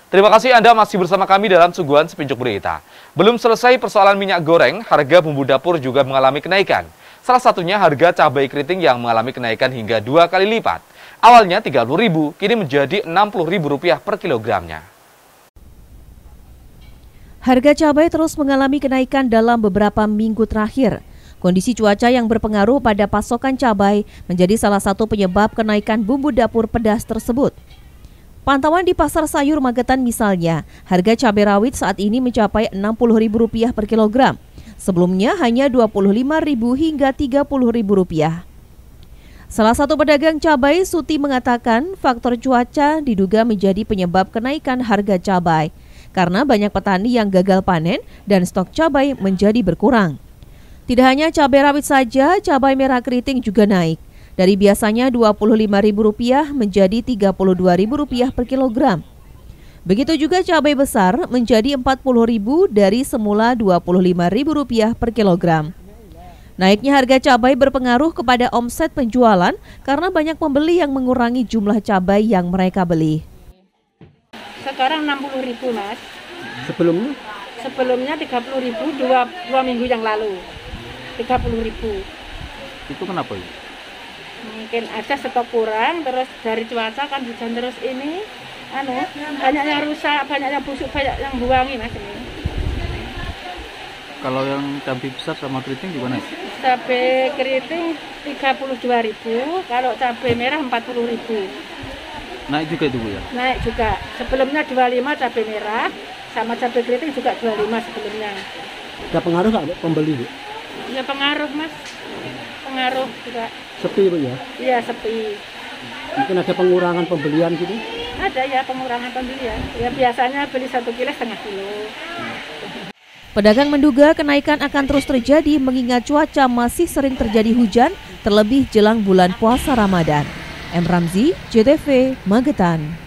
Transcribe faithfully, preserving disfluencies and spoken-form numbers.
Terima kasih Anda masih bersama kami dalam Suguhan Sepincuk Berita. Belum selesai persoalan minyak goreng, harga bumbu dapur juga mengalami kenaikan. Salah satunya harga cabai keriting yang mengalami kenaikan hingga dua kali lipat. Awalnya tiga puluh ribu rupiah, kini menjadi enam puluh ribu rupiah per kilogramnya. Harga cabai terus mengalami kenaikan dalam beberapa minggu terakhir. Kondisi cuaca yang berpengaruh pada pasokan cabai menjadi salah satu penyebab kenaikan bumbu dapur pedas tersebut. Pantauan di Pasar Sayur Magetan misalnya, harga cabai rawit saat ini mencapai enam puluh ribu rupiah per kilogram. Sebelumnya hanya dua puluh lima ribu hingga tiga puluh ribu rupiah. Salah satu pedagang cabai, Suti, mengatakan faktor cuaca diduga menjadi penyebab kenaikan harga cabai karena banyak petani yang gagal panen dan stok cabai menjadi berkurang. Tidak hanya cabai rawit saja, cabai merah keriting juga naik. Dari biasanya dua puluh lima ribu rupiah menjadi tiga puluh dua ribu rupiah per kilogram. Begitu juga cabai besar menjadi empat puluh ribu dari semula dua puluh lima ribu rupiah per kilogram. Naiknya harga cabai berpengaruh kepada omset penjualan karena banyak pembeli yang mengurangi jumlah cabai yang mereka beli. Sekarang enam puluh ribu, Mas. Sebelumnya? Sebelumnya tiga puluh ribu dua, dua minggu yang lalu. tiga puluh ribu. Itu kenapa ya? Mungkin ada stok kurang, terus dari cuaca kan hujan terus ini, anu banyak yang rusak, banyak yang busuk, banyak yang buangi, Mas ini. Kalau yang cabai besar sama keriting gimana? Cabai keriting tiga puluh dua ribu, kalau cabai merah empat puluh ribu. Naik juga itu, Bu, ya? Naik juga. Sebelumnya dua puluh lima cabai merah, sama cabai keriting juga dua puluh lima sebelumnya. Ada pengaruh nggak pembeli, Bu? Ya pengaruh, Mas. Pengaruh juga. Sepi, Bu, ya? Iya, sepi. Mungkin ada pengurangan pembelian gitu? Ada ya pengurangan pembelian. Ya biasanya beli satu kilo setengah kilo. Pedagang menduga kenaikan akan terus terjadi mengingat cuaca masih sering terjadi hujan, terlebih jelang bulan puasa Ramadan. M. Ramzi, J T V, Magetan.